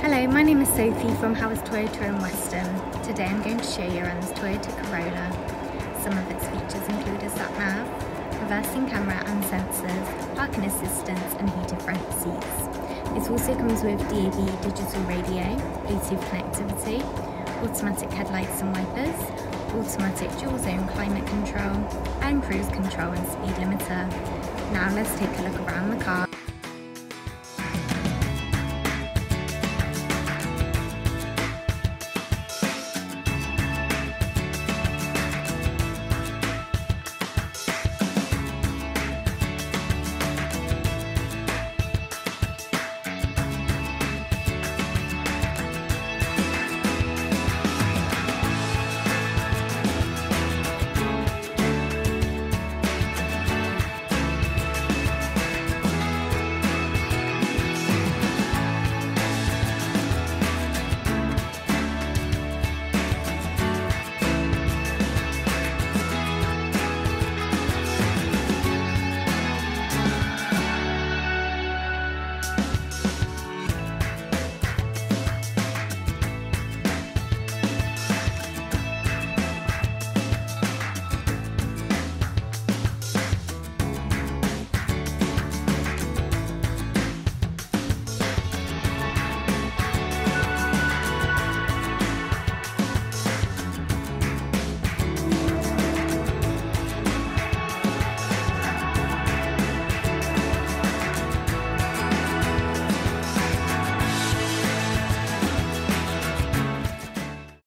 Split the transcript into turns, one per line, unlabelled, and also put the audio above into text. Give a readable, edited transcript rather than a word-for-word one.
Hello, my name is Sophie from Howes Toyota in Weston. Today I'm going to show you around this Toyota Corolla. Some of its features include a sat-nav, reversing camera and sensors, parking assistance and heated front seats. This also comes with DAB digital radio, Bluetooth connectivity, automatic headlights and wipers, automatic dual zone climate control and cruise control and speed limiter. Now let's take a look around the car.